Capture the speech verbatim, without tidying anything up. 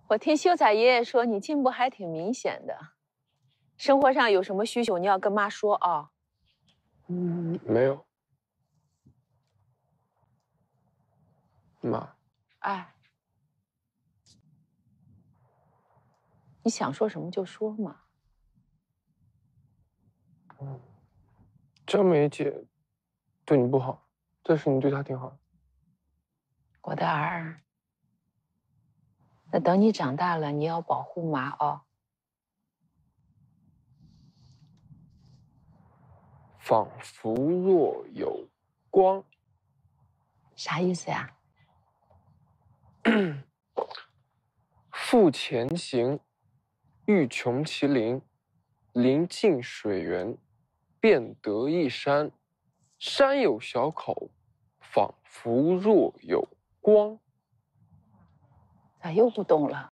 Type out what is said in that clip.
我听秀才爷爷说你进步还挺明显的，生活上有什么需求你要跟妈说啊。 嗯，没有。妈。 哎，你想说什么就说嘛。 嗯，张梅姐对你不好，但是你对她挺好。 我的儿，那等你长大了，你要保护妈哦。 仿佛若有光， 啥意思呀？ 复前行，欲穷其林，临近水源，便得一山，山有小口，仿佛若有光。 咋又不懂了？